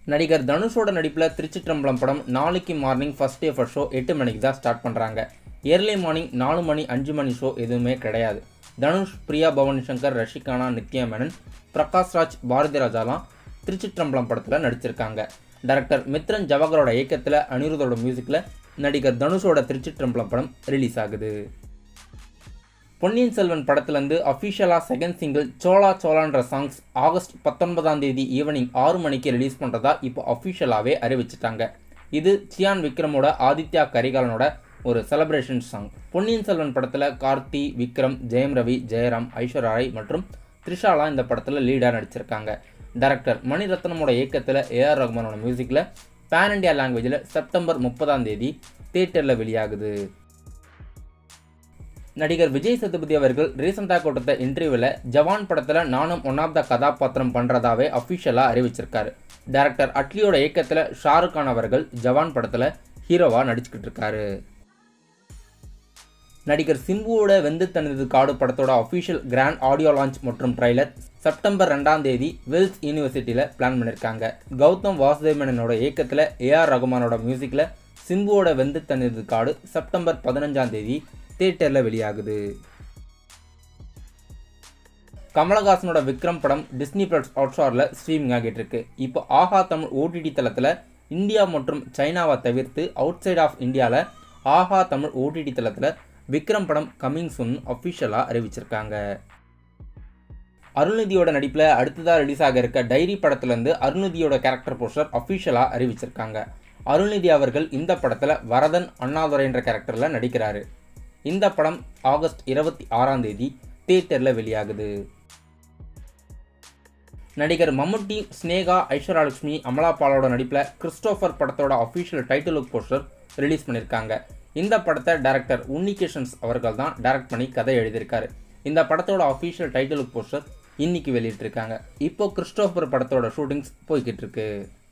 நடிகர் தனுஷோட நடிப்பில் திருச்சிற்றம்பலம் படம் நாளைக்கு morning first day first show 8 மணிக்கு தான் ஸ்டார்ட் பண்ணுறாங்க. ஏர்லி மார்னிங் 4 மணி 5 மணி ஷோ எதுவுமே கிடையாது. தனுஷ், பிரியா பவானி சங்கர், ரஷிகானா, நித்யா மேனன், பிரகாஷ்ராஜ், பாரதி ராஜாலாம் திருச்சிற்றம்பலம் படத்தில் நடிச்சிருக்காங்க. டைரக்டர் மித்ரன் ஜவஹரோட இயக்கத்தில் அனிருத்தோட மியூசிக்கில் நடிகர் தனுஷோட திருச்சிற்றம்பலம் படம் ரிலீஸ் ஆகுது. பொன்னியின் செல்வன் படத்துலேருந்து அஃபிஷியலாக செகண்ட் சிங்கிள் சோலா சோலான்ற சாங்ஸ் ஆகஸ்ட் 19 ஈவினிங் 6 மணிக்கு ரிலீஸ் பண்ணுறதா இப்போ அஃபிஷியலாகவே அறிவிச்சிட்டாங்க. இது சியான் விக்ரமோட ஆதித்யா கரிகாலனோட ஒரு செலிப்ரேஷன் சாங். பொன்னியின் செல்வன் படத்தில் கார்த்தி, விக்ரம், ஜெயம் ரவி, ஜெயராம், ஐஸ்வர்யா ராய் மற்றும் த்ரிஷாலாம் இந்த படத்தில் லீடாக நடிச்சிருக்காங்க. டைரக்டர் மணிரத்னமோட இயக்கத்தில் ஏஆர் ரஹ்மானோட மியூசிக்கில் பேன் இண்டியா லாங்குவேஜில் செப்டம்பர் 30 தியேட்டரில் வெளியாகுது. நடிகர் விஜய் சேதுபதி அவர்கள் ரீசெண்டாக கொடுத்த இன்டர்வியூவில் ஜவான் படத்தில் நானும் ஒன் ஆஃப் த கதாபாத்திரம் பண்ணுறதாவே அஃபிஷியலாக அறிவிச்சிருக்காரு. டைரக்டர் அட்லியோட இயக்கத்தில் ஷாருக் கான் அவர்கள் ஜவான் படத்தில் ஹீரோவாக நடிச்சுக்கிட்டு இருக்காரு. நடிகர் சிம்புவோட வெந்து தனித்தது காடு படத்தோட அஃபிஷியல் கிராண்ட் ஆடியோ லான்ச் மற்றும் ட்ரைலர் செப்டம்பர் 2 வெல்ஸ் யூனிவர்சிட்டியில் பிளான் பண்ணியிருக்காங்க. கௌதம் வாசுதேவ் மேனனோட இயக்கத்தில் ஏஆர் ரகுமானோட மியூசிக்கில் சிம்புவோட வெந்து தனித்தது காடு செப்டம்பர் 15 தியேட்டரில் வெளியாகுது. கமலஹாசனோட விக்ரம் படம் டிஸ்னி பிளஸ் ஹாட்ஸ்டாரில் ஸ்ட்ரீமிங் ஆகிட்டு இருக்கு. இப்போ ஆஹா தமிழ் ஓடிடி தளத்தில் இந்தியா மற்றும் சைனாவை தவிர்த்து அவுட் சைட் ஆஃப் இந்தியாவில் ஆஹா தமிழ் ஓடிடி தளத்தில் விக்ரம் படம் கம்மிங் சூன் அஃபிஷியலாக அறிவிச்சிருக்காங்க. அருள்நிதியோட நடிப்பில் அடுத்ததாக ரிலீஸ் ஆக இருக்க டைரி படத்துலேருந்து அருள்நிதியோட கேரக்டர் போஸ்டர் அஃபிஷியலாக அறிவிச்சிருக்காங்க. அருள்நிதி அவர்கள் இந்த படத்தில் வரதன் அண்ணாதுரைன்ற கேரக்டரில் நடிக்கிறாரு. இந்த படம் ஆகஸ்ட் 26 தியேட்டரில் வெளியாகுது. நடிகர் மம்முட்டி, ஸ்னேகா, ஐஸ்வர்யா லட்சுமி, அமலா பாலோட நடிப்பில் கிறிஸ்டோஃபர் படத்தோட official title look poster release பண்ணியிருக்காங்க. இந்த படத்தை டைரக்டர் உன்னிகிருஷ்ணன் அவர்கள் தான் டைரக்ட் பண்ணி கதை எழுதியிருக்காரு. இந்த படத்தோட அஃபிஷியல் டைட்டில் லுக் போஸ்டர் இன்னைக்கு வெளியிட்டிருக்காங்க. இப்போ கிறிஸ்டோஃபர் படத்தோட ஷூட்டிங்ஸ் போய்கிட்டு இருக்கு.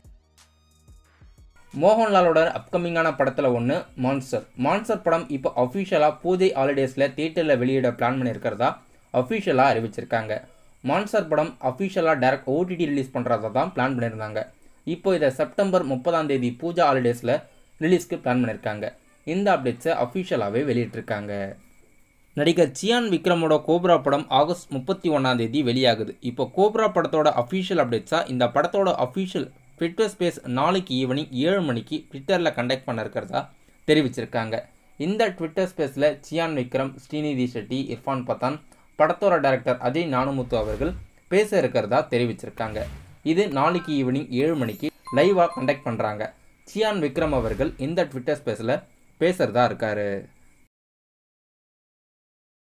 மோகன்லாலோட அப்கமிங்கான படத்தில் ஒன்று மான்ஸ்டர் படம் இப்போ அஃபிஷியலாக பூஜை ஹாலிடேஸில் தியேட்டரில் வெளியிட பிளான் பண்ணியிருக்கிறதா அஃபிஷியலாக அறிவிச்சிருக்காங்க. மான்ஸ்டர் படம் அஃபிஷியலாக டைரக்ட் ஓடிடி ரிலீஸ் பண்ணுறதா தான் பிளான் பண்ணியிருந்தாங்க. இப்போ இதை செப்டம்பர் 30 பூஜா ஹாலிடேஸில் ரிலீஸ்க்கு பிளான் பண்ணியிருக்காங்க. இந்த அப்டேட்ஸை அஃபிஷியலாகவே வெளியிட்டிருக்காங்க. நடிகர் சியான் விக்ரமோட கோப்ரா படம் ஆகஸ்ட் 31 வெளியாகுது. இப்போ கோப்ரா படத்தோட அஃபிஷியல் அப்டேட்ஸாக இந்த படத்தோட அஃபிஷியல் ட்விட்டர் ஸ்பேஸ் நாளைக்கு ஈவினிங் 7 மணிக்கு ட்விட்டரில் கண்டக்ட் பண்ண இருக்கிறதா தெரிவிச்சிருக்காங்க. இந்த ட்விட்டர் ஸ்பேஸில் சியான் விக்ரம், ஸ்ரீநிதி ஷெட்டி, இர்ஃபான் பத்தான், படத்தோட டைரக்டர் அஜய் நானுமுத்து அவர்கள் பேச இருக்கிறதா தெரிவிச்சிருக்காங்க. இது நாளைக்கு ஈவினிங் 7 மணிக்கு லைவாக கண்டக்ட் பண்ணுறாங்க. சியான் விக்ரம் அவர்கள் இந்த ட்விட்டர் ஸ்பேஸில் பேசுகிறதா இருக்காரு.